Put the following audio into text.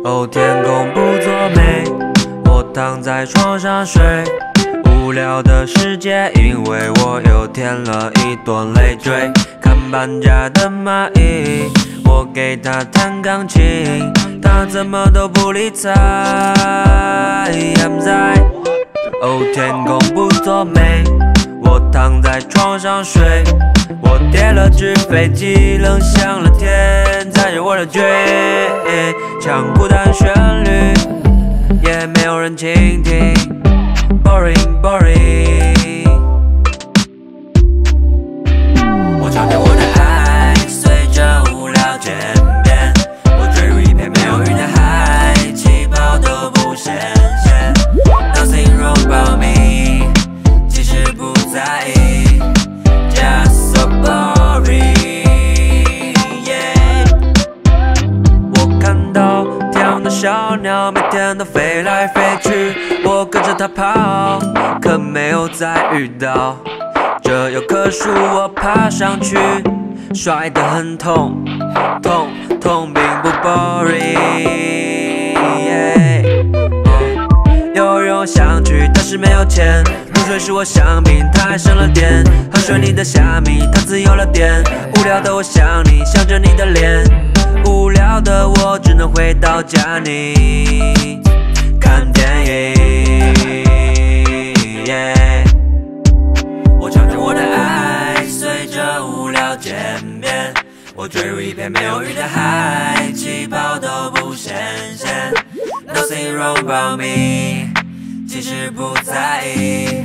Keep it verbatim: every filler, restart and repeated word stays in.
哦，天空不作美，我躺在床上睡。无聊的世界，因为我又添了一朵累赘。看搬家的蚂蚁，我给它弹钢琴，它怎么都不理睬。I'm 在哦，天空不作美，我躺在床上睡。我叠了纸飞机，扔向了天，载着我的追，唱孤单旋律，也没有人倾听。Boring boring， 我唱着我的爱，随着无聊渐变，我坠入一片没有云的海，气泡都不新鲜。Nothing wrong about me， 其实不在意 ，Just so boring。Yeah， 我看到天空的小鸟，每天都飞来飞去。我跟着它跑，可没有再遇到。这有棵树，我爬上去，摔得很痛，痛痛并不 boring。Yeah， 游泳想去，但是没有钱。入水时我想病，它还省了电。喝水里的虾米，它自由了电。无聊的我想你，想着你的脸。无聊的我只能回到家里看电影。Yeah， 我唱着我的爱，随着无聊渐变，我坠入一片没有雨的海，气泡都不新鲜。Nothing wrong about me， 其实不在意。